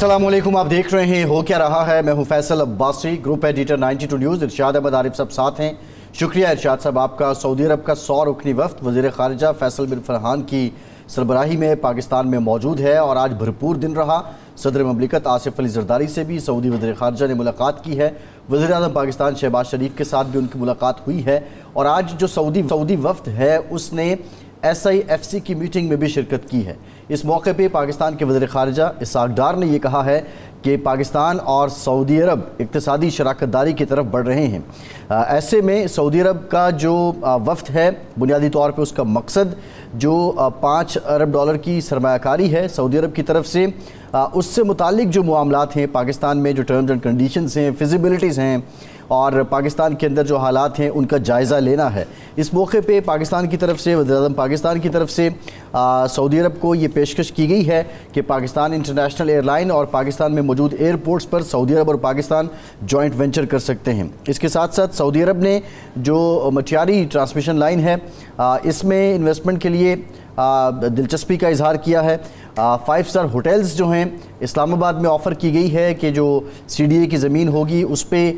अस्सलाम वालेकुम, आप देख रहे हैं हो क्या रहा है। मैं हूं Faisal Abbasi, group editor 92 news. Irshad Ahmad Arif साहब साथ हैं। शुक्रिया इरशाद साहब आपका। सऊदी अरब का 100 रुकनी वफ्द वज़ीर ख़ारिजा फैसल बिन फरहान की सरबराही में पाकिस्तान में मौजूद है और आज भरपूर दिन रहा। सदर ममलिकत आसिफ अली जरदारी से भी सऊदी वज़ीर ख़ारिजा ने मुलाकात की है। वज़ीर आज़म पाकिस्तान शहबाज शरीफ के साथ भी उनकी मुलाकात हुई है और आज जो सऊदी वफ्द है उसने SIFC की मीटिंग में भी शिरकत की है। इस मौके पे पाकिस्तान के वज़ीर ख़ारिजा इसहाक़ डार ने यह कहा है कि पाकिस्तान और सऊदी अरब इक़्तिसादी शराकतदारी की तरफ बढ़ रहे हैं। ऐसे में सऊदी अरब का जो वफ्द है बुनियादी तौर पे उसका मकसद जो $5 अरब की सरमायाकारी है सऊदी अरब की तरफ से, उससे मुतालिक जो मामलात हैं पाकिस्तान में, जो टर्म्स एंड कंडीशंस हैं, फिजिबिलिटीज़ हैं और पाकिस्तान के अंदर जो हालात हैं उनका जायज़ा लेना है। इस मौके पे पाकिस्तान की तरफ से, वज़ीर आज़म पाकिस्तान की तरफ से सऊदी अरब को ये पेशकश की गई है कि पाकिस्तान इंटरनेशनल एयरलाइन और पाकिस्तान में मौजूद एयरपोर्ट्स पर सऊदी अरब और पाकिस्तान जॉइंट वेंचर कर सकते हैं। इसके साथ साथ सऊदी अरब ने जो मटियारी ट्रांसमिशन लाइन है इसमें इन्वेस्टमेंट के लिए दिलचस्पी का इजहार किया है। 5 स्टार होटल्स जो हैं इस्लामाबाद में ऑफ़र की गई है कि जो CDA की ज़मीन होगी उस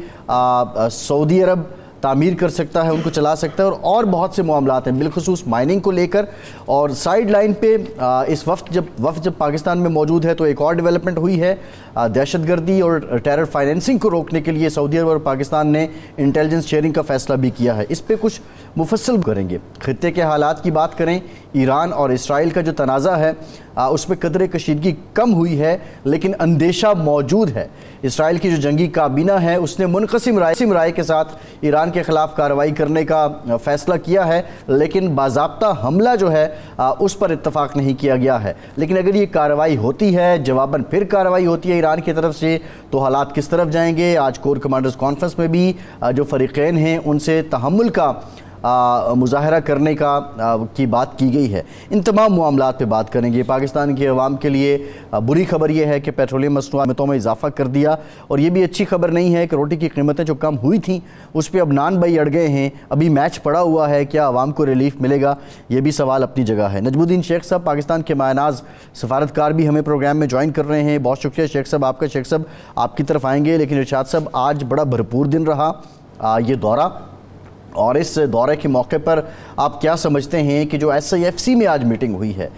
पर सऊदी अरब तामीर कर सकता है, उनको चला सकता है और बहुत से मामलात हैं बिलखुसूस माइनिंग को लेकर। और साइड लाइन पे इस वक्त जब पाकिस्तान में मौजूद है तो एक और डेवलपमेंट हुई है। दहशतगर्दी और टेरर फाइनेंसिंग को रोकने के लिए सऊदी अरब और पाकिस्तान ने इंटेलिजेंस शेयरिंग का फ़ैसला भी किया है। इस पर कुछ मुफस्सल करेंगे। खित्ते के हालात की बात करें, ईरान और इसराइल का जो तनाज़ा है उसमें कदर कशीदगी कम हुई है लेकिन अंदेशा मौजूद है। इसराइल की जो जंगी काबीना है उसने मुनक़सिम राय के साथ ईरान के ख़िलाफ़ कार्रवाई करने का फ़ैसला किया है लेकिन बाज़ाब्ता हमला जो है उस पर इत्तफ़ाक़ नहीं किया गया है। लेकिन अगर ये कार्रवाई होती है, जवाबन फिर कार्रवाई होती है ईरान की तरफ से, तो हालात किस तरफ जाएंगे। आज कोर कमांडर्स कॉन्फ्रेंस में भी जो फ़रीक़ैन हैं उनसे तहम्मुल का मुज़ाहरा करने की बात की गई है। इन तमाम मामलात पे बात करेंगे। पाकिस्तान की अवाम के लिए बुरी खबर यह है कि पेट्रोलियम मसनूआतों में इजाफा कर दिया और ये भी अच्छी खबर नहीं है कि रोटी की कीमतें जो कम हुई थी उस पर अब नान भाई अड़ गए हैं। अभी मैच पड़ा हुआ है, क्या अवाम को रिलीफ मिलेगा, ये भी सवाल अपनी जगह है। नजमुद्दीन शेख साहब पाकिस्तान के मायनाज सफारतकार भी हमें प्रोग्राम में ज्वाइन कर रहे हैं। बहुत शुक्रिया शेख साहब आपका। शेख साहब आपकी तरफ आएंगे, लेकिन इरशाद साहब आज बड़ा भरपूर दिन रहा ये दौरा, और इस दौरे के मौके पर आप क्या समझते हैं कि जो SIFC में आज मीटिंग हुई है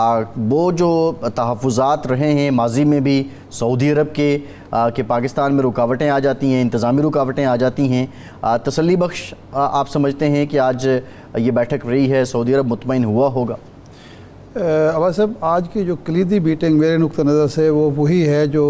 वो जो तहफ़्फ़ुज़ात रहे हैं माजी में भी सऊदी अरब के पाकिस्तान में रुकावटें आ जाती हैं, इंतज़ामी रुकावटें आ जाती हैं, तसल्ली बख्श आप समझते हैं कि आज ये बैठक रही है, सऊदी अरब मुतमईन हुआ होगा? अब्बास साहब, आज की जो कलीदी मीटिंग मेरे नुक्ता नज़र से वो वही है जो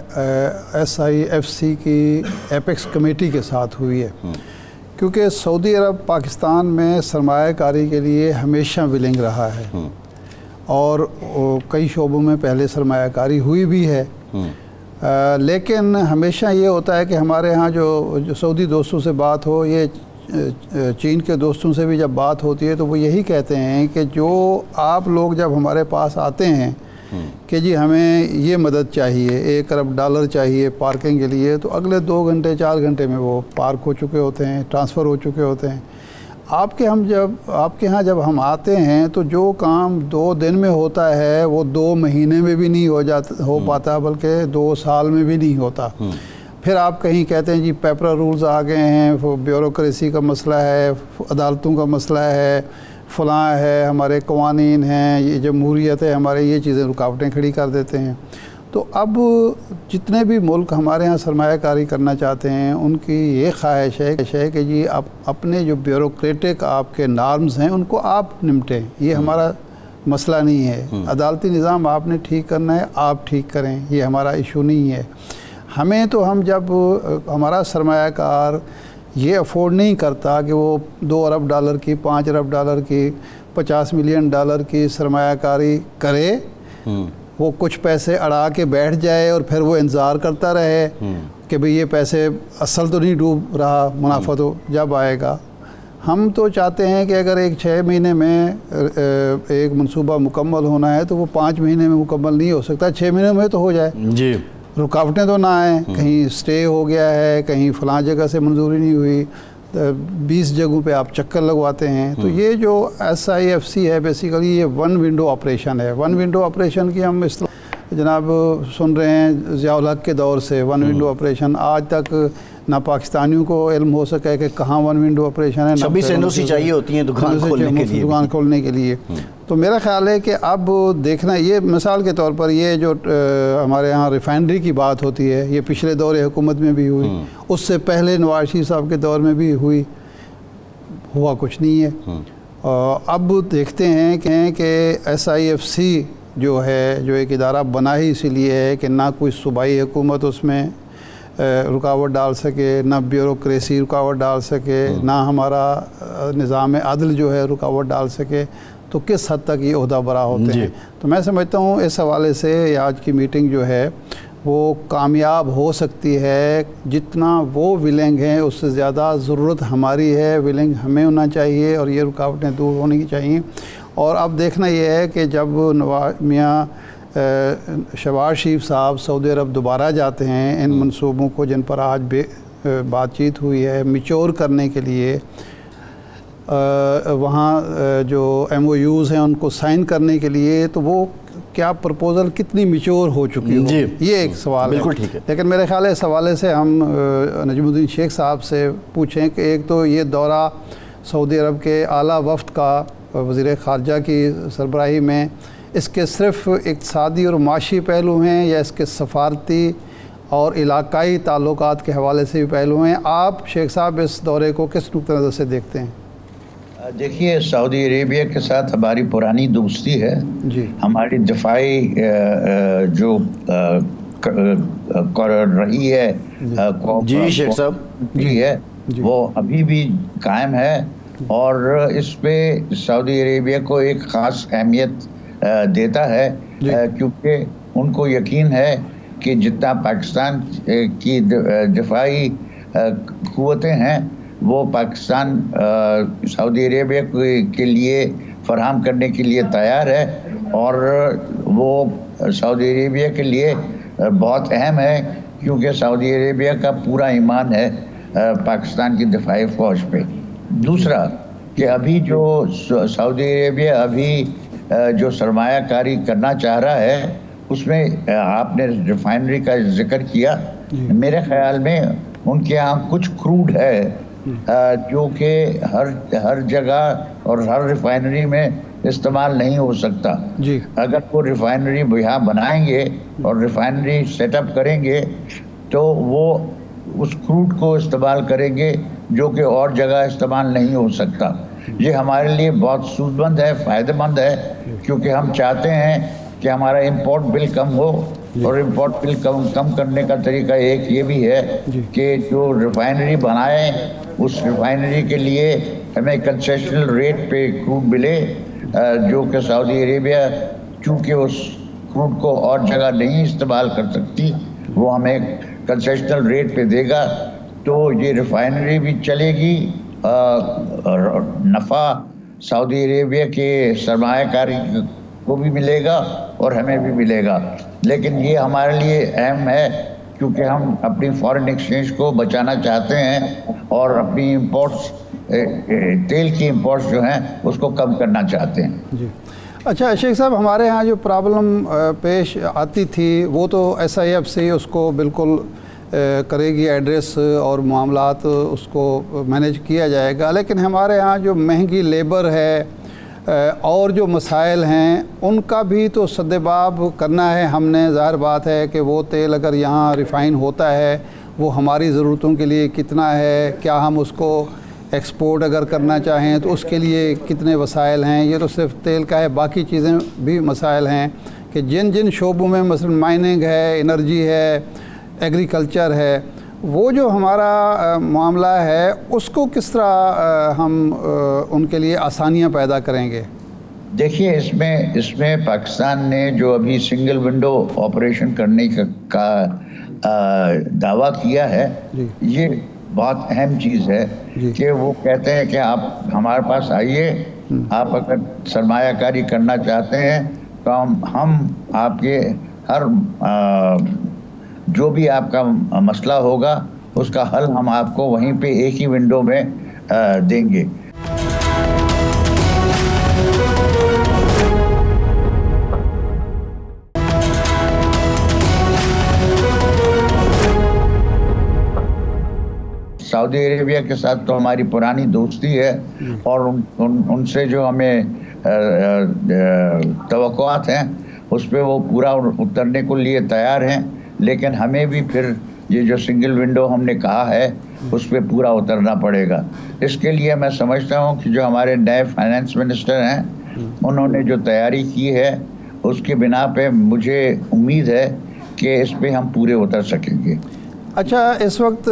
SIFC की एपेक्स कमेटी के साथ हुई है, क्योंकि सऊदी अरब पाकिस्तान में सरमायाकारी के लिए हमेशा विलिंग रहा है और कई शोबों में पहले सरमायाकारी हुई भी है। लेकिन हमेशा ये होता है कि हमारे यहाँ जो सऊदी दोस्तों से बात हो, ये चीन के दोस्तों से भी जब बात होती है तो वो यही कहते हैं कि जो आप लोग जब हमारे पास आते हैं कि जी हमें ये मदद चाहिए, $1 अरब चाहिए पार्किंग के लिए, तो अगले 2 घंटे 4 घंटे में वो पार्क हो चुके होते हैं, ट्रांसफ़र हो चुके होते हैं। आपके यहाँ जब हम आते हैं तो जो काम 2 दिन में होता है वो 2 महीने में भी नहीं हो पाता, बल्कि 2 साल में भी नहीं होता। फिर आप कहीं कहते हैं जी पेपर रूल्स आ गए हैं, ब्यूरोक्रेसी का मसला है, अदालतों का मसला है, फ़लाँ है, हमारे कवानीन हैं, ये जमहूरियत है हमारे, ये चीज़ें रुकावटें खड़ी कर देते हैं। तो अब जितने भी मुल्क हमारे यहाँ सरमायाकारी करना चाहते हैं उनकी ये ख्वाहिश है कि जी आप अपने जो ब्यूरोक्रेटिक आपके नॉर्म्स हैं उनको आप निपटें, ये हमारा मसला नहीं है। अदालती निज़ाम आपने ठीक करना है, आप ठीक करें, ये हमारा इशू नहीं है। हमें तो हम जब हमारा सरमायाकार ये अफोर्ड नहीं करता कि वो $2 अरब की, $5 अरब की, $50 मिलियन की सरमायाकारी करे, वो कुछ पैसे अड़ा के बैठ जाए और फिर वो इंतज़ार करता रहे कि भाई ये पैसे असल तो नहीं डूब रहा, मुनाफा तो जब आएगा। हम तो चाहते हैं कि अगर एक 6 महीने में एक मंसूबा मुकम्मल होना है तो वो 5 महीने में मुकम्मल नहीं हो सकता, 6 महीने में तो हो जाए जी। रुकावटें तो ना आए, कहीं स्टे हो गया है, कहीं फ़लाँ जगह से मंजूरी नहीं हुई, 20 जगहों पे आप चक्कर लगवाते हैं। तो ये जो SIFC है बेसिकली ये 1 विंडो ऑपरेशन है। 1 विंडो ऑपरेशन की हम जनाब सुन रहे हैं ज़िया-उल हक के दौर से वन विंडो ऑपरेशन, आज तक ना पाकिस्तानियों को इल्म हो सका कि कहाँ वन विंडो ऑपरेशन है। 26 NOC चाहिए होती हैं दुकान खोलने के लिए। तो मेरा ख्याल है कि अब देखना, ये मिसाल के तौर पर ये जो हमारे यहाँ रिफाइनरी की बात होती है, ये पिछले दौर हुकूमत में भी हुई, उससे पहले नवाज शरीफ साहब के दौर में भी हुआ कुछ नहीं है। अब देखते हैं कि SIFC जो है, जो एक इदारा बना ही इसीलिए है कि ना कोई सूबाई हुकूमत उसमें रुकावट डाल सके, ना ब्यूरोक्रेसी रुकावट डाल सके, ना हमारा निज़ाम अदल जो है रुकावट डाल सके, तो किस हद तक ये ओहदा बरा होते हैं। तो मैं समझता हूँ इस हवाले से आज की मीटिंग जो है वो कामयाब हो सकती है। जितना वो विलिंग हैं उससे ज़्यादा ज़रूरत हमारी है, विलिंग हमें होना चाहिए और ये रुकावटें दूर होनी चाहिए। और अब देखना ये है कि जब मियाँ शहबाज शरीफ साहब सऊदी अरब दोबारा जाते हैं, इन मंसूबों को जिन पर आज बातचीत हुई है मिच्योर करने के लिए, वहाँ जो MOUs हैं उनको साइन करने के लिए, तो वो क्या प्रपोज़ल कितनी मिच्योर हो चुकी हो, ये एक सवाल है। बिल्कुल ठीक है। लेकिन मेरे ख्याल है इस हवाले से हम नजमुद्दीन शेख साहब से पूछें कि एक तो ये दौरा सऊदी अरब के आला वफ्द का वज़ीर ख़ारजा की सरबराही में, इसके सिर्फ इक़्तिसादी और माशी पहलू हैं या इसके सफारती और इलाकाई ताल्लुकात के हवाले से भी पहलू हैं? आप शेख साहब इस दौरे को किस नुक्ते नज़र से देखते हैं? देखिए, सऊदी अरेबिया के साथ हमारी पुरानी दोस्ती है जी। हमारी दिफाई जो कर रही है जी शेख साहब जी है जी। वो अभी भी कायम है और इस पे सऊदी अरेबिया को एक ख़ास अहमियत देता है, क्योंकि उनको यकीन है कि जितना पाकिस्तान की दिफाई क़ुव्वतें हैं वो पाकिस्तान सऊदी अरेबिया के लिए फराहम करने के लिए तैयार है और वो सऊदी अरेबिया के लिए बहुत अहम है, क्योंकि सऊदी अरेबिया का पूरा ईमान है पाकिस्तान की दिफाई फ़ौज पे। दूसरा कि अभी जो सऊदी अरेबिया अभी जो सरमायाकारी करना चाह रहा है उसमें आपने रिफाइनरी का जिक्र किया, मेरे ख्याल में उनके यहाँ कुछ क्रूड है जो कि हर जगह और हर रिफाइनरी में इस्तेमाल नहीं हो सकता जी। अगर वो रिफाइनरी यहाँ बनाएंगे और रिफाइनरी सेटअप करेंगे तो वो उस क्रूड को इस्तेमाल करेंगे जो कि और जगह इस्तेमाल नहीं हो सकता। ये हमारे लिए बहुत सूदमंद है, फ़ायदेमंद है, क्योंकि हम चाहते हैं कि हमारा इंपोर्ट बिल कम हो और इंपोर्ट बिल कम करने का तरीका एक ये भी है कि जो रिफाइनरी बनाए उस रिफाइनरी के लिए हमें कंसेशनल रेट पे क्रूड मिले, जो कि सऊदी अरेबिया चूँकि उस क्रूड को और जगह नहीं इस्तेमाल कर सकती, वो हमें कंसेशनल रेट पे देगा, तो ये रिफाइनरी भी चलेगी, नफ़ा सऊदी अरेबिया के सरमायाकारी को भी मिलेगा और हमें भी मिलेगा। लेकिन ये हमारे लिए अहम है क्योंकि हम अपनी फॉरेन एक्सचेंज को बचाना चाहते हैं और अपनी इंपोर्ट्स तेल की इंपोर्ट्स जो हैं उसको कम करना चाहते हैं जी। अच्छा शेख साहब, हमारे यहाँ जो प्रॉब्लम पेश आती थी वो तो SIFC उसको बिल्कुल करेगी एड्रेस और मामलात उसको मैनेज किया जाएगा, लेकिन हमारे यहाँ जो महंगी लेबर है और जो मसाइल हैं उनका भी तो सद्देबाब करना है हमने। ज़ाहिर बात है कि वो तेल अगर यहाँ रिफ़ाइन होता है वो हमारी ज़रूरतों के लिए कितना है, क्या हम उसको एक्सपोर्ट अगर करना चाहें तो उसके लिए कितने वसाइल हैं। ये तो सिर्फ तेल का है, बाकी चीज़ें भी मसाइल हैं कि जिन जिन शोबों में मसलन माइनिंग है, एनर्जी है, एग्रीकल्चर है, वो जो हमारा मामला है उसको किस तरह हम उनके लिए आसानियां पैदा करेंगे? देखिए, इसमें पाकिस्तान ने जो अभी सिंगल विंडो ऑपरेशन करने का दावा किया है, ये बहुत अहम चीज़ है कि वो कहते हैं कि आप हमारे पास आइए, आप अगर सरमायाकारी करना चाहते हैं तो हम आपके हर जो भी आपका मसला होगा उसका हल हम आपको वहीं पे एक ही विंडो में देंगे। सऊदी अरेबिया के साथ तो हमारी पुरानी दोस्ती है और उनसे जो हमें तवक्कुआत हैं उस पर वो पूरा उतरने को लिए तैयार हैं, लेकिन हमें भी फिर ये जो सिंगल विंडो हमने कहा है उस पर पूरा उतरना पड़ेगा। इसके लिए मैं समझता हूँ कि जो हमारे नए फाइनेंस मिनिस्टर हैं उन्होंने जो तैयारी की है उसके बिना पे मुझे उम्मीद है कि इस पे हम पूरे उतर सकेंगे। अच्छा, इस वक्त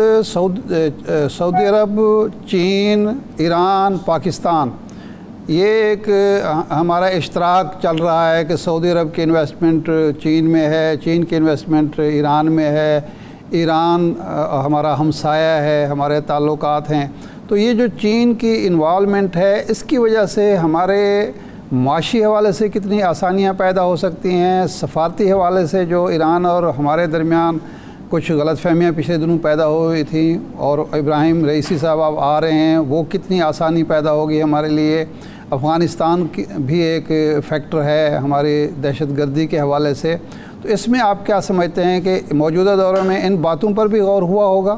सऊदी अरब, चीन, ईरान, पाकिस्तान, ये एक हमारा इश्तराक चल रहा है कि सऊदी अरब की इन्वेस्टमेंट चीन में है, चीन की इन्वेस्टमेंट ईरान में है, ईरान हमारा हमसाया है, हमारे ताल्लुकात हैं। तो ये जो चीन की इन्वॉल्वमेंट है इसकी वजह से हमारे माशी हवाले से कितनी आसानियाँ पैदा हो सकती हैं, सफारती हवाले से जो ईरान और हमारे दरमियान कुछ गलतफहमियाँ पिछले दिनों पैदा हुई थी और इब्राहिम रईसी साहब अब आ रहे हैं, वो कितनी आसानी पैदा होगी हमारे लिए। अफ़गानिस्तान की भी एक फैक्टर है हमारी दहशतगर्दी के हवाले से। तो इसमें आप क्या समझते हैं कि मौजूदा दौर में इन बातों पर भी गौर हुआ होगा?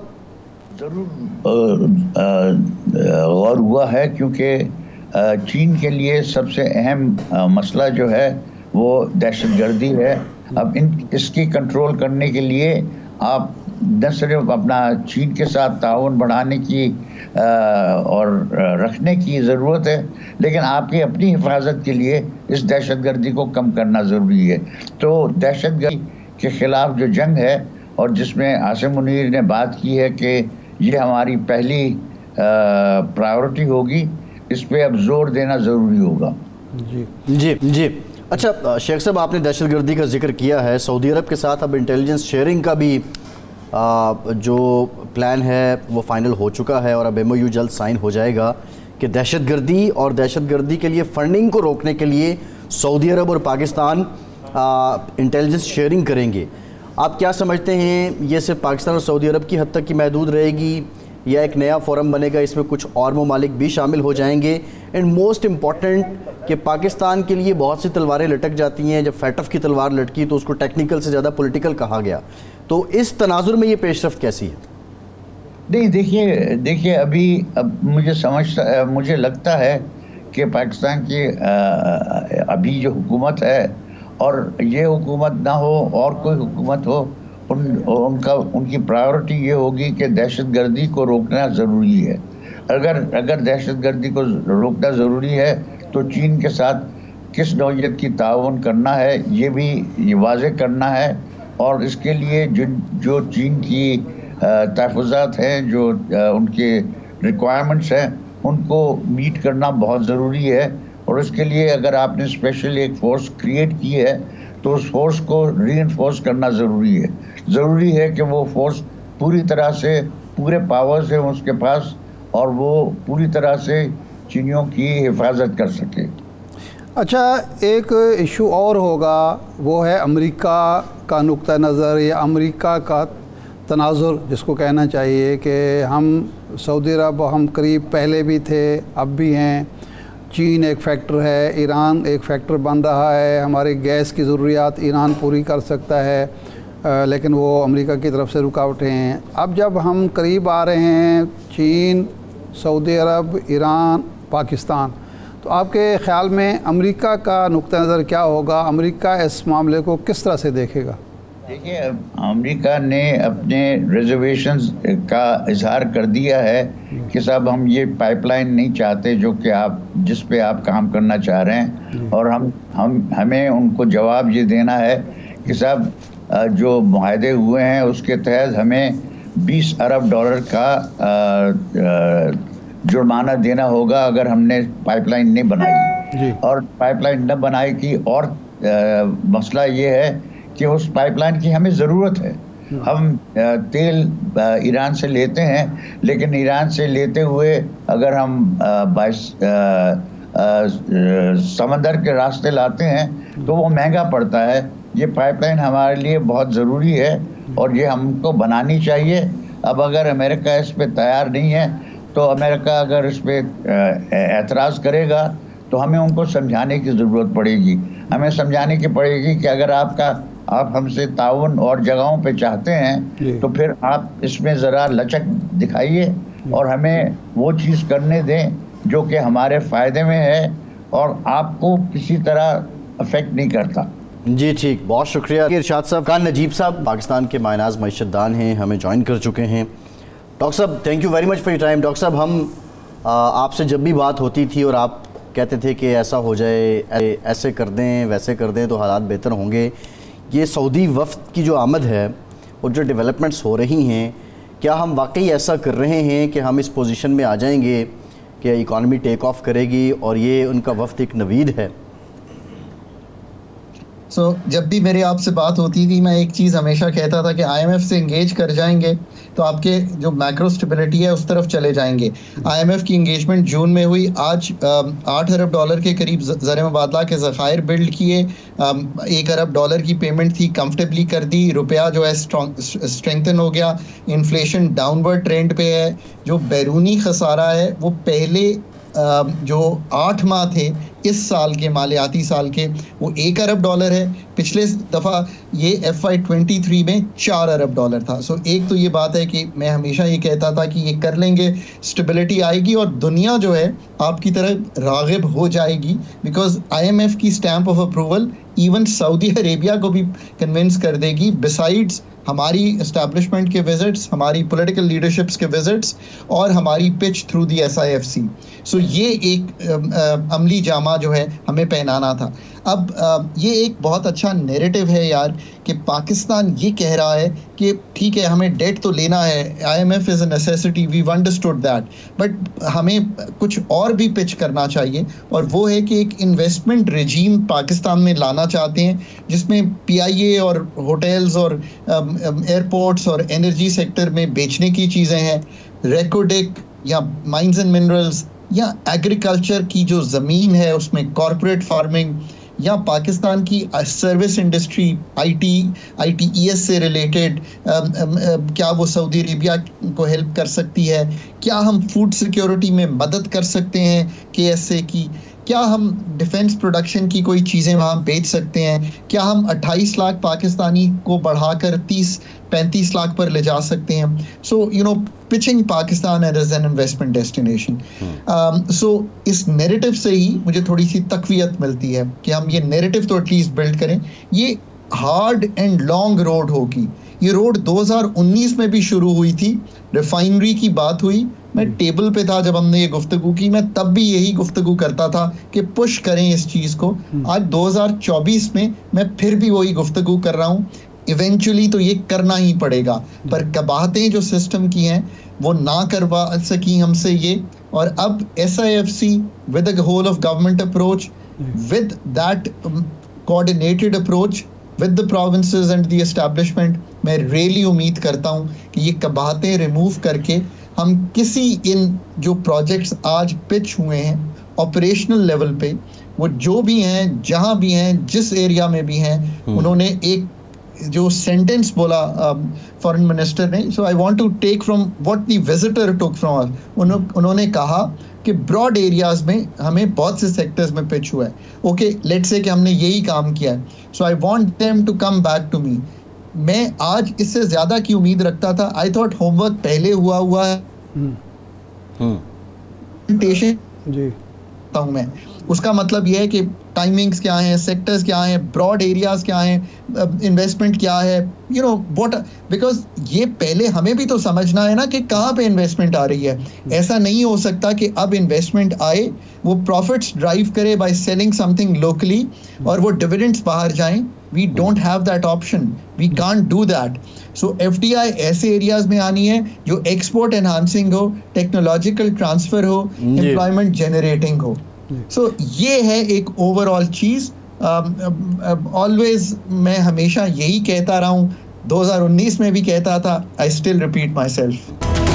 ज़रूर गौर हुआ है, क्योंकि चीन के लिए सबसे अहम मसला जो है वो दहशतगर्दी है। अब इसकी कंट्रोल करने के लिए आप न सिर्फ अपना चीन के साथ ताउन बढ़ाने की और रखने की ज़रूरत है, लेकिन आपकी अपनी हिफाजत के लिए इस दहशतगर्दी को कम करना ज़रूरी है। तो दहशतगर्दी के ख़िलाफ़ जो जंग है और जिसमें आसिम मुनीर ने बात की है कि ये हमारी पहली प्रायोरिटी होगी, इस पे अब जोर देना ज़रूरी होगा। जी जी जी। अच्छा शेख साहब, आपने दहशतगर्दी का जिक्र किया है, सऊदी अरब के साथ अब इंटेलिजेंस शेयरिंग का भी जो प्लान है वो फाइनल हो चुका है और अब MOU जल्द साइन हो जाएगा कि दहशतगर्दी और दहशतगर्दी के लिए फंडिंग को रोकने के लिए सऊदी अरब और पाकिस्तान इंटेलिजेंस शेयरिंग करेंगे। आप क्या समझते हैं, ये सिर्फ पाकिस्तान और सऊदी अरब की हद तक की महदूद रहेगी या एक नया फोरम बनेगा, इसमें कुछ और ममालिक भी शामिल हो जाएंगे? एंड मोस्ट इम्पॉर्टेंट कि पाकिस्तान के लिए बहुत सी तलवारें लटक जाती हैं, जब फैटफ की तलवार लटकी तो उसको टेक्निकल से ज़्यादा पॉलिटिकल कहा गया। तो इस तनाजुर में ये पेशरफ्त कैसी है? नहीं, देखिए अब मुझे लगता है कि पाकिस्तान की अभी जो हुकूमत है, और ये हुकूमत ना हो और कोई हुकूमत हो, उनकी प्रायोरिटी ये होगी कि दहशतगर्दी को रोकना ज़रूरी है। अगर दहशतगर्दी को रोकना ज़रूरी है तो चीन के साथ किस नौइयत की ताउन करना है ये वाज़ेह करना है, और इसके लिए जो चीन की तहफ़्फ़ुज़ात हैं, जो उनके रिक्वायरमेंट्स हैं, उनको मीट करना बहुत ज़रूरी है। और इसके लिए अगर आपने स्पेशल एक फ़ोर्स क्रिएट की है तो उस फोर्स को रीइंफोर्स करना ज़रूरी है। ज़रूरी है कि वो फोर्स पूरी तरह से, पूरे पावर्स हैं उसके पास और वो पूरी तरह से चीनियों की हिफाजत कर सके। अच्छा, एक इशू और होगा, वो है अमेरिका का नुक्ता नज़र या अमेरिका का तनाजुर जिसको कहना चाहिए कि हम सऊदी अरब हम करीब पहले भी थे, अब भी हैं। चीन एक फैक्टर है, ईरान एक फैक्टर बन रहा है, हमारी गैस की ज़रूरियात ईरान पूरी कर सकता है लेकिन वो अमेरिका की तरफ से रुकावटें हैं। अब जब हम करीब आ रहे हैं चीन, सऊदी अरब, ईरान, पाकिस्तान, तो आपके ख़्याल में अमेरिका का नुक्ता नज़र क्या होगा? अमेरिका इस मामले को किस तरह से देखेगा? देखिए, अमेरिका ने अपने रिजर्वेशंस का इजहार कर दिया है कि साहब हम ये पाइपलाइन नहीं चाहते जो कि जिस पे आप काम करना चाह रहे हैं, और हमें उनको जवाब ये देना है कि साहब जो मुआहदे हुए हैं उसके तहत हमें $20 अरब का जुर्माना देना होगा अगर हमने पाइपलाइन नहीं बनाई। और पाइपलाइन न बनाई की और मसला ये है कि उस पाइपलाइन की हमें ज़रूरत है। हम तेल ईरान से लेते हैं, लेकिन ईरान से लेते हुए अगर हम समंदर के रास्ते लाते हैं तो वो महंगा पड़ता है। ये पाइपलाइन हमारे लिए बहुत ज़रूरी है और ये हमको बनानी चाहिए। अब अगर अमेरिका इस पे तैयार नहीं है तो अमेरिका अगर इस पे एतराज़ करेगा तो हमें उनको समझाने की ज़रूरत पड़ेगी। हमें समझाने की पड़ेगी कि अगर आप हमसे ताउन और जगहों पे चाहते हैं तो फिर आप इसमें ज़रा लचक दिखाइए और हमें वो चीज़ करने दें जो कि हमारे फ़ायदे में है और आपको किसी तरह अफेक्ट नहीं करता। जी ठीक, बहुत शुक्रिया इरशाद साहब। खान नजीब साहब पाकिस्तान के मायनाज मईशतदान हैं, हमें ज्वाइन कर चुके हैं। डॉक्टर साहब thank you very much for your time. Doctor साहब हम आपसे जब भी बात होती थी और आप कहते थे कि ऐसा हो जाए, ऐसे कर दें, वैसे कर दें तो हालात बेहतर होंगे, ये सऊदी वफ़द की जो आमद है और जो डेवलपमेंट्स हो रही हैं, क्या हम वाकई ऐसा कर रहे हैं कि हम इस पोजीशन में आ जाएंगे कि इकॉनमी टेक ऑफ करेगी और ये उनका वफ़द एक नवीद है? जब भी मेरी आपसे बात होती थी मैं एक चीज़ हमेशा कहता था कि IMF से इंगेज कर जाएंगे तो आपके जो मैक्रो स्टेबिलिटी है उस तरफ चले जाएंगे। IMF की इंगेजमेंट जून में हुई, आज 8 अरब डॉलर के करीब ज़र मुबादला के ज़खायर बिल्ड किए, 1 अरब डॉलर की पेमेंट थी कंफर्टेबली कर दी, रुपया जो है स्ट्रेंथन हो गया, इन्फ्लेशन डाउनवर्ड ट्रेंड पे है, जो बैरूनी खसारा है वो पहले जो 8 माह थे इस साल के मालियाती साल के वो 1 अरब डॉलर है, पिछले दफ़ा ये FY23 में 4 अरब डॉलर था। एक तो ये बात है कि मैं हमेशा ये कहता था कि ये कर लेंगे, स्टेबिलिटी आएगी और दुनिया जो है आपकी तरह राग़िब हो जाएगी, बिकॉज IMF की stamp of approval even Saudi Arabia को भी कन्विंस कर देगी, बिसाइड्स हमारी इस्टेब्लिशमेंट के विजिट्स, हमारी पॉलिटिकल लीडरशिप्स के विजिट्स और हमारी पिच थ्रू दी SIFC। ये एक अमली जामा जो है हमें पहनाना था। अब ये एक बहुत अच्छा नैरेटिव है यार कि पाकिस्तान ये कह रहा है कि ठीक है हमें डेट तो लेना है, IMF is a necessity, we understood that, but हमें कुछ और भी पिच करना चाहिए और वो है कि एक इन्वेस्टमेंट रेजीम पाकिस्तान में लाना चाहते हैं जिसमें PIA और होटल्स और एयरपोर्ट्स और एनर्जी सेक्टर में बेचने की चीज़ें हैं, रेकोडेक या माइंस एंड मिनरल्स या एग्रीकल्चर की जो ज़मीन है उसमें कॉरपोरेट फार्मिंग या पाकिस्तान की सर्विस इंडस्ट्री ITES से रिलेटेड क्या वो सऊदी अरेबिया को हेल्प कर सकती है, क्या हम फूड सिक्योरिटी में मदद कर सकते हैं KSA की, क्या हम डिफेंस प्रोडक्शन की कोई चीज़ें वहाँ बेच सकते हैं, क्या हम 28 लाख पाकिस्तानी को बढ़ाकर 30-35 लाख पर ले जा सकते हैं। Pitching Pakistan as an investment destination. इस नैरेटिव से ही मुझे थोड़ी सी तकवीयत मिलती है कि हम ये नैरेटिव तो एटलीस्ट बिल्ड करें। ये हार्ड एंड लॉन्ग रोड होगी। ये रोड 2019 में भी शुरू हुई थी, रिफाइनरी की बात हुई, मैं टेबल पे था जब हमने ये गुफ्तगू की, मैं तब भी यही गुफ्तगू करता था कि पुश करें इस चीज़ को। आज 2024 में मैं फिर भी वही गुफ्तगू कर रहा हूँ, इवेंचुअली तो ये करना ही पड़ेगा, पर कबाहतें जो सिस्टम की हैं वो ना करवा सकी हमसे ये, और अब SIFC with the whole of government approach, with that coordinated approach with the provinces and the establishment, मैं रियली उम्मीद करता हूँ कि ये कबाहतें रिमूव करके हम किसी इन जो प्रोजेक्ट्स आज पिच हुए हैं ऑपरेशनल लेवल पे, वो जो भी हैं, जहाँ भी हैं, जिस एरिया में भी हैं, उन्होंने एक जो सेंटेंस बोला फॉरेन मिनिस्टर ने, so I want to take from what the visitor took from us, उन्होंने कहा कि ब्रॉड एरियाज में हमें बहुत से सेक्टर्स में पिच हुआ है, ओके लेट्स से कि हमने यही काम किया है, so I want them to come back to me. मैं आज इससे ज़्यादा की उम्मीद रखता था। आई थॉट होमवर्क पहले हुआ है जी हूँ मैं, उसका मतलब यह है कि टाइमिंग्स क्या हैं, सेक्टर्स क्या हैं, ब्रॉड एरियाज क्या हैं, इन्वेस्टमेंट क्या है, व्हाट, बिकॉज ये पहले हमें भी तो समझना है ना कि कहाँ पे इन्वेस्टमेंट आ रही है। ऐसा नहीं हो सकता कि अब इन्वेस्टमेंट आए, वो प्रॉफिट्स ड्राइव करे बाय सेलिंग समथिंग लोकली और वो डिविडेंड्स बाहर जाएं। We don't have that option, we can't do that. So FDI ऐसे एरियाज में आनी है जो एक्सपोर्ट एनहांसिंग हो, टेक्नोलॉजिकल ट्रांसफर हो, एम्प्लॉयमेंट जनरेटिंग हो। सो ये है एक ओवरऑल चीज़। ऑलवेज मैं हमेशा यही कहता रहा हूँ, 2019 में भी कहता था, I still repeat myself.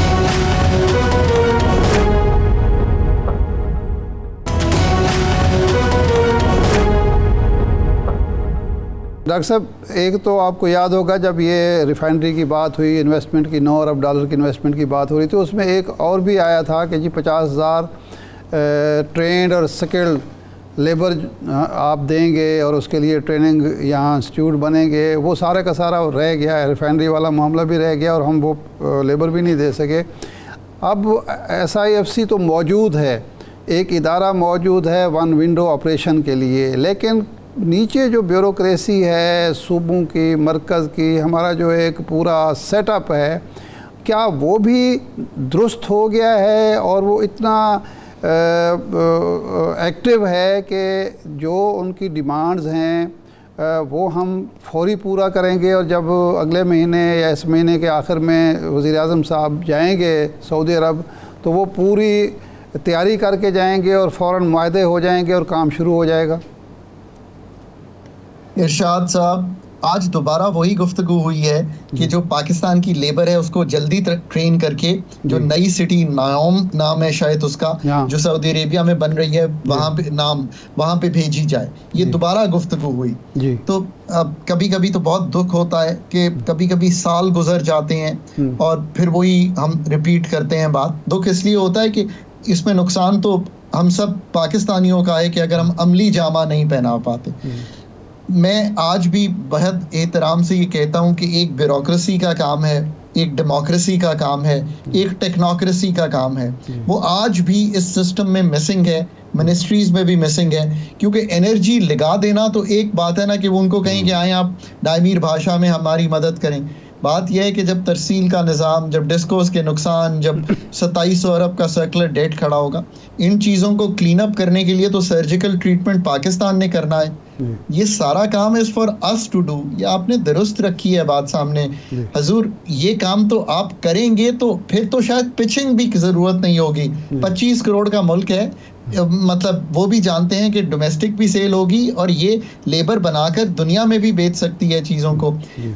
Doctor साहब, एक तो आपको याद होगा जब ये रिफाइनरी की बात हुई, इन्वेस्टमेंट की 9 अरब डॉलर की इन्वेस्टमेंट की बात हो रही थी, उसमें एक और भी आया था कि जी 50,000 ट्रेंड और स्किल्ड लेबर आप देंगे और उसके लिए ट्रेनिंग यहाँ इंस्टीट्यूट बनेंगे। वो सारा का सारा रह गया है, रिफाइनरी वाला मामला भी रह गया और हम वो लेबर भी नहीं दे सके। अब SIFC तो मौजूद है, एक इदारा मौजूद है वन विंडो ऑपरेशन के लिए, लेकिन नीचे जो ब्यूरोक्रेसी है सूबों की, मरकज़ की, हमारा जो एक पूरा सेटअप है, क्या वो भी दुरुस्त हो गया है और वो इतना एक्टिव है कि जो उनकी डिमांड्स हैं वो हम फौरी पूरा करेंगे, और जब अगले महीने या इस महीने के आखिर में वज़ीर-ए-आज़म साहब जाएंगे सऊदी अरब तो वो पूरी तैयारी करके जाएंगे और फ़ौरन मुआहदे हो जाएंगे और काम शुरू हो जाएगा? इरशाद साहब, आज दोबारा वही गुफ्तगू हुई है कि जो पाकिस्तान की लेबर है उसको जल्दी ट्रेन करके जो नई सिटी नाम है शायद उसका, जो सऊदी अरेबिया में बन रही है, वहाँ पे भेजी जाए। ये दोबारा गुफ्तगू हुई। तो अब कभी कभी तो बहुत दुख होता है कि कभी कभी साल गुजर जाते हैं और फिर वही हम रिपीट करते हैं बात। दुख इसलिए होता है कि इसमें नुकसान तो हम सब पाकिस्तानियों का है कि अगर हम अमली जामा नहीं पहना पाते। मैं आज भी बहुत एहतराम से ये कहता हूँ कि एक ब्यूरोक्रेसी का काम है, एक डेमोक्रेसी का काम है, एक टेक्नोक्रेसी का काम है, वो आज भी इस सिस्टम में मिसिंग है, मिनिस्ट्रीज में भी मिसिंग है। क्योंकि एनर्जी लगा देना तो एक बात है ना कि वो उनको कहें कि आए आप डायमीर भाषा में हमारी मदद करें। बात यह है कि जब तरसील का निज़ाम, जब डिस्कोस के नुकसान, जब 2700 अरब का सर्कुलर डेट खड़ा होगा, इन चीज़ों को क्लीन अप करने के लिए तो सर्जिकल ट्रीटमेंट पाकिस्तान ने करना है। ये सारा काम is for us to do. ये आपने दुरुस्त रखी है बात सामने हजूर, ये काम तो आप करेंगे तो फिर तो शायद पिचिंग भी ज़रूरत नहीं होगी। 25 करोड़ का मुल्क है, मतलब वो भी जानते हैं कि डोमेस्टिक भी सेल होगी और ये लेबर बनाकर दुनिया में भी बेच सकती है चीज़ों को।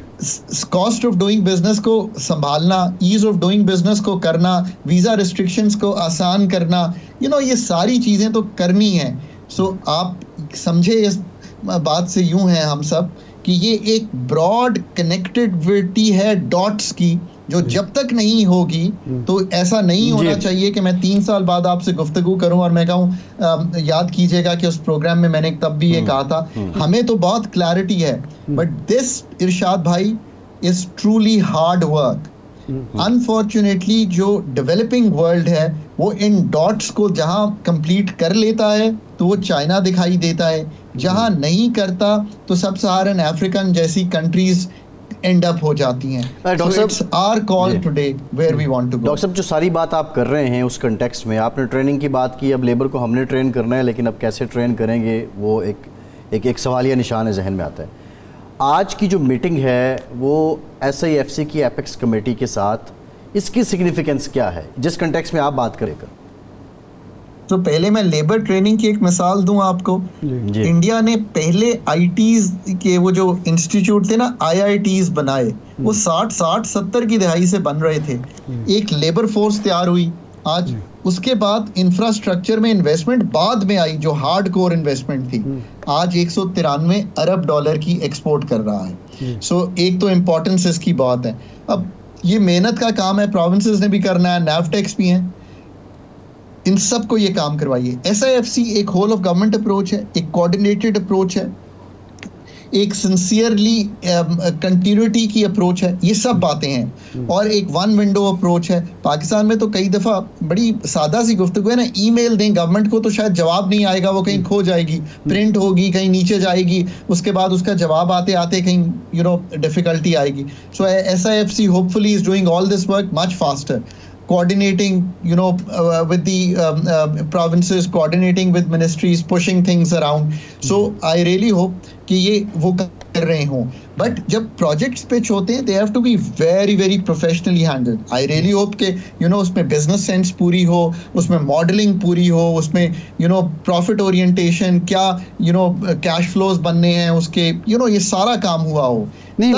कॉस्ट ऑफ डूइंग बिजनेस को संभालना, ईज ऑफ डूइंग बिजनेस को करना, वीज़ा रिस्ट्रिक्शंस को आसान करना, ये सारी चीज़ें तो करनी है। सो आप समझे इस बात से यूं है हम सब कि ये एक ब्रॉड कनेक्टिविटी है डॉट्स की, जो जब तक नहीं होगी तो ऐसा नहीं होना चाहिए कि मैं 3 साल बाद आपसे गुफ्तगू करूं और मैं कहूं याद कीजिएगा कि उस प्रोग्राम में मैंने तब भी ये कहा था। हमें तो बहुत क्लैरिटी है, बट दिस इरशाद भाई is truly hard work. Unfortunately जो डेवलपिंग वर्ल्ड है वो इन डॉट्स को जहां कंप्लीट कर लेता है तो वो चाइना दिखाई देता है, जहां नहीं करता तो सब सहारन अफ्रीकन जैसी कंट्रीज एंड अप हो जाती हैं। डॉक्टर साहब, जो सारी बात आप कर रहे हैं उस कंटेक्स्ट में आपने ट्रेनिंग की बात की, अब लेबर को हमने ट्रेन करना है, लेकिन अब कैसे ट्रेन करेंगे वो एक सवालिया निशान है जहन में आता है। आज की जो मीटिंग है वो SIFC की एपेक्स कमेटी के साथ, इसकी सिग्निफिकेंस क्या है जिस कंटेक्स्ट में आप बात करेंगे? तो पहले मैं लेबर ट्रेनिंग की एक मिसाल दूं आपको। इंडिया ने पहले ITs के वो जो इंस्टीट्यूट थे ना, IITs बनाए, वो 60-70 की दहाई से बन रहे थे। एक लेबर फोर्स तैयार हुई आज, उसके बाद इंफ्रास्ट्रक्चर में इन्वेस्टमेंट बाद में आई जो हार्ड कोर इन्वेस्टमेंट थी। आज 193 अरब डॉलर की एक्सपोर्ट कर रहा है। सो एक तो इम्पोर्टेंस इसकी बहुत है। अब ये मेहनत का काम है, प्रोविंसेस ने भी करना है, NAVTEX भी हैं, इन सब को ये काम करवाइए। SIFC एक होल ऑफ गवर्नमेंट अप्रोच है, एक कोऑर्डिनेटेड अप्रोच है, एक सिंसियरली कंटिन्यूटी की अप्रोच है, ये सब बातें हैं। और एक वन विंडो अप्रोच है। पाकिस्तान में तो कई दफ़ा बड़ी सादा सी गुफ्तगू है ना, ईमेल दें गवर्नमेंट को तो शायद जवाब नहीं आएगा, वो कहीं खो जाएगी, प्रिंट होगी कहीं नीचे जाएगी, उसके बाद उसका जवाब आते आते कहीं डिफिकल्टी आएगी। So SIFC hopefully is doing all this work much faster, coordinating with the provinces, coordinating with ministries, pushing things around. So I really hope कि ये वो कर रहे हों। बट जब प्रोजेक्ट्स पिच होते हैं they have to be very very professionally handled. I really hope कि उसमें बिजनेस सेंस पूरी हो, उसमें मॉडलिंग पूरी हो, उसमें प्रॉफिट ओरिएंटेशन, क्या कैश फ्लोज बनने हैं उसके, ये सारा काम हुआ हो। नहीं,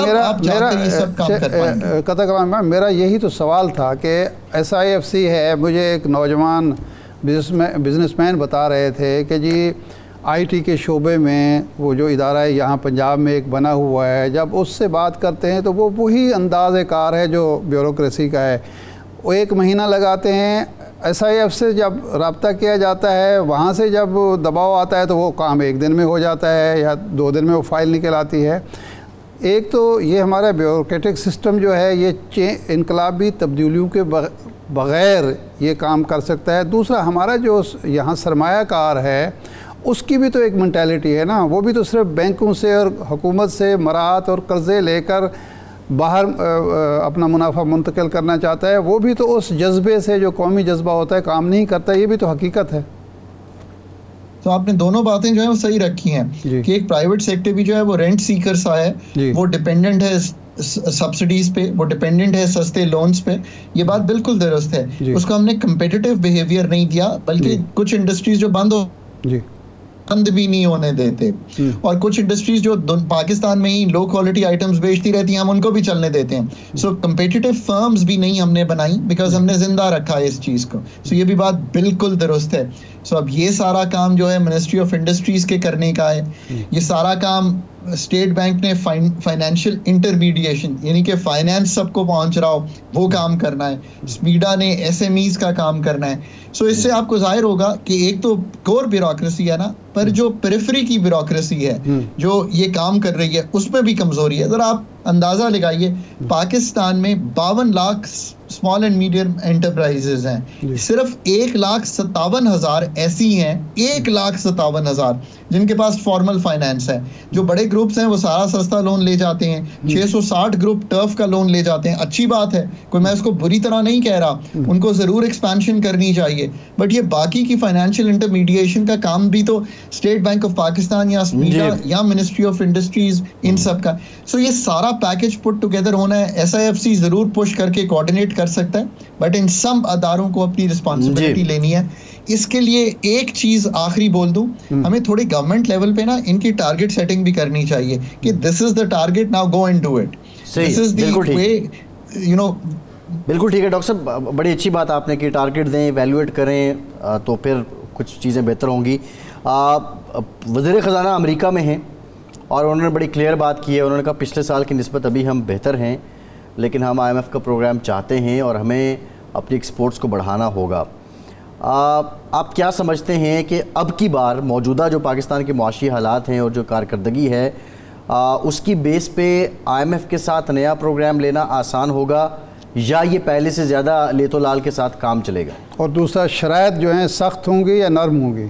मेरा यही तो सवाल था कि SIFC है, मुझे एक नौजवान बिजनेसमैन बता रहे थे कि जी IT के शोबे में वो जो इदारा है यहाँ पंजाब में एक बना हुआ है, जब उससे बात करते हैं तो वो वही अंदाज़ कार है जो ब्यूरोक्रेसी का है। वो 1 महीना लगाते हैं, SIF से जब रब्ता किया जाता है, वहाँ से जब दबाव आता है तो वो काम 1 दिन में हो जाता है या 2 दिन में वो फाइल निकल आती है। एक तो ये हमारा ब्यूरोक्रेटिक सिस्टम जो है ये इनकलाबी तब्दीलियों के बग़ैर ये काम कर सकता है। दूसरा, हमारा जो यहाँ सरमायाकार है उसकी भी तो एक मेंटालिटी है ना, वो भी तो सिर्फ बैंकों से और हुकूमत से मराहत और कर्ज़े लेकर बाहर अपना मुनाफा मुंतकिल करना चाहता है। वो भी तो उस जज्बे से, जो कौमी जज्बा होता है, काम नहीं करता। ये भी तो हकीकत है। तो आपने दोनों बातें जो है वो सही रखी हैं कि एक प्राइवेट सेक्टर भी जो है वो रेंट सीकर सा है, वो डिपेंडेंट है सब्सिडीज पे, वो डिपेंडेंट है सस्ते लोन्स पे। ये बात बिल्कुल दुरुस्त है। उसको हमने कंपेटिटिव बिहेवियर नहीं दिया, बल्कि कुछ इंडस्ट्रीज जो बंद भी नहीं होने देते, और कुछ इंडस्ट्रीज जो पाकिस्तान में ही लो क्वालिटी आइटम्स बेचती रहती हैं, हम उनको भी चलने देते हैं। सो कंपेटिटिव फर्म्स भी नहीं हमने बनाई, बिकॉज हमने जिंदा रखा है इस चीज को। सो ये भी बात बिल्कुल दुरुस्त है। सो अब ये सारा काम जो है मिनिस्ट्री ऑफ इंडस्ट्रीज के करने का है। ये सारा काम स्टेट बैंक ने फाइनेंशियल इंटरमीडिएशन, यानी कि फाइनेंस सबको पहुंच रहा हो, वो काम करना है। स्पीडा ने एसएमईज का काम करना है। सो इससे आपको जाहिर होगा कि एक तो कोर ब्यूरोक्रेसी है ना, पर जो पेरिफेरी की ब्यूरोक्रेसी है जो ये काम कर रही है, उसमें भी कमजोरी है। अगर आप अंदाजा लगाइए, पाकिस्तान में 52 lakh small and medium enterprises हैं, सिर्फ 1,57,000 ऐसी हैं, 1,57,000 जिनके पास फॉर्मल फाइनेंस है। जो बड़े ग्रुप्स हैं वो सारा सस्ता लोन ले जाते हैं, 660 ग्रुप टर्फ का लोन ले जाते हैं। अच्छी बात है, कोई मैं इसको बुरी तरह नहीं कह रहा, उनको जरूर एक्सपेंशन करनी चाहिए, बट ये बाकी की फाइनेंशियल इंटरमीडिएशन का काम भी तो स्टेट बैंक ऑफ पाकिस्तान या स्पीडा या मिनिस्ट्री ऑफ इंडस्ट्रीज, इन सब का। सो ये सारा पैकेज पुट टुगेदर होना है। एसआईएफसी जरूर पुश करके कोऑर्डिनेट कर सकता है, बट इन सब अदारों को अपनी रिस्पॉन्सिबिलिटी लेनी है। इसके लिए एक चीज आखिरी बोल दूं, हमें थोड़ी गवर्नमेंट लेवल पे ना इनकी टारगेट सेटिंग भी करनी चाहिए कि this is the target, now go and do it, this is the way, you know. बिल्कुल ठीक है डॉक्टर साहब, बड़ी अच्छी बात आपने की। टारगेट दें, इवैल्यूएट करें, तो फिर कुछ चीज़ें बेहतर होंगी। वज़ीर ख़ज़ाना अमेरिका में हैं और उन्होंने बड़ी क्लियर बात की है। उन्होंने कहा पिछले साल की निस्बत अभी हम बेहतर हैं, लेकिन हम IMF का प्रोग्राम चाहते हैं और हमें अपनी एक्सपोर्ट्स को बढ़ाना होगा। आप क्या समझते हैं कि अब की बार मौजूदा जो पाकिस्तान के मुआशी हालात हैं और जो कारकर्दगी है, उसकी बेस पे IMF के साथ नया प्रोग्राम लेना आसान होगा, या ये पहले से ज़्यादा लेतो लाल के साथ काम चलेगा? और दूसरा, शराइत जो हैं सख्त होंगी या नरम होंगी?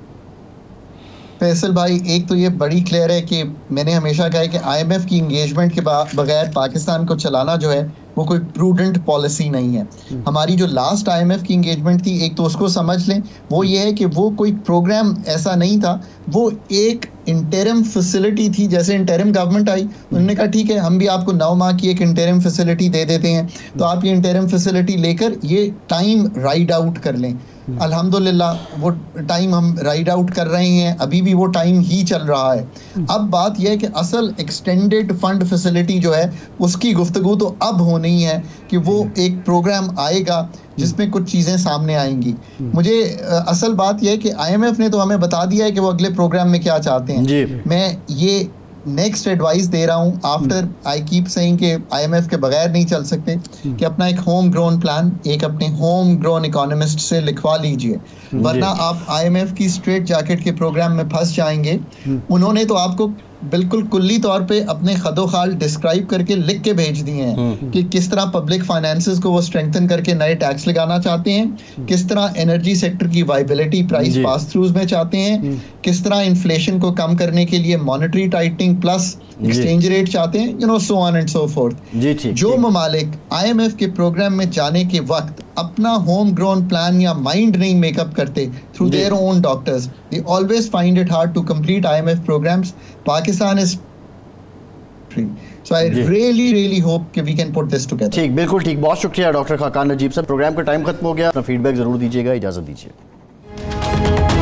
फैसल भाई, एक तो ये बड़ी क्लियर है कि मैंने हमेशा कहा है कि IMF की इंगेजमेंट के बगैर पाकिस्तान को चलाना जो है वो कोई प्रूडेंट पॉलिसी नहीं है। हमारी जो लास्ट IMF की इंगेजमेंट थी, एक तो उसको समझ लें, वो ये है कि वो कोई प्रोग्राम ऐसा नहीं था, वो एक इंटरिम फैसिलिटी थी। जैसे इंटरिम गवर्नमेंट आई, उन्होंने कहा ठीक है हम भी आपको 9 माह की एक इंटरिम फैसिलिटी दे देते हैं, तो आप ये इंटरिम फैसिलिटी लेकर ये टाइम राइड आउट कर लें। अल्हम्दुलिल्लाह वो टाइम हम राइड आउट कर रहे हैं, अभी भी वो टाइम ही चल रहा है। अब बात यह है कि असल एक्सटेंडेड फंड फैसिलिटी जो है उसकी गुफ्तगू तो अब होनी है कि वो एक प्रोग्राम आएगा जिसमें कुछ चीज़ें सामने आएंगी। मुझे असल बात यह है कि IMF ने तो हमें बता दिया है कि वो अगले प्रोग्राम में क्या चाहते हैं। मैं ये नेक्स्ट एडवाइस दे रहा हूँ, आफ्टर आई कीप सेइंग कि IMF के बगैर नहीं चल सकते, कि अपना एक होम ग्रोन प्लान एक अपने होम ग्रोन इकोनॉमिस्ट से लिखवा लीजिए, वरना आप IMF की स्ट्रेट जैकेट के प्रोग्राम में फंस जाएंगे। उन्होंने तो आपको बिल्कुल कुल्ली तौर पे अपने खदोखाल डिस्क्राइब करके लिख के भेज दिए हैं कि किस तरह पब्लिक फाइनेंसेस को वो स्ट्रेंथन करके नए टैक्स लगाना चाहते हैं, किस तरह एनर्जी सेक्टर की वाइबिलिटी प्राइस पास थ्रूज में चाहते हैं, किस तरह इन्फ्लेशन को कम करने के लिए monetary tightening plus exchange rate चाहते हैं, you know, so on and so forth. जो ममालिक IMF के प्रोग्राम में जाने के वक्त अपना होम ग्रोन प्लान या माइंड नहीं मेकअप करते through their own doctors, they always find it hard to complete IMF programmes. Pakistan is free, so I really hope कि we can put this together. ठीक, बिल्कुल ठीक, बहुत शुक्रिया डॉक्टर खाकान नजीब साहब। प्रोग्राम का टाइम खत्म हो गया, अपना फीडबैक जरूर दीजिएगा, इजाजत दीजिए।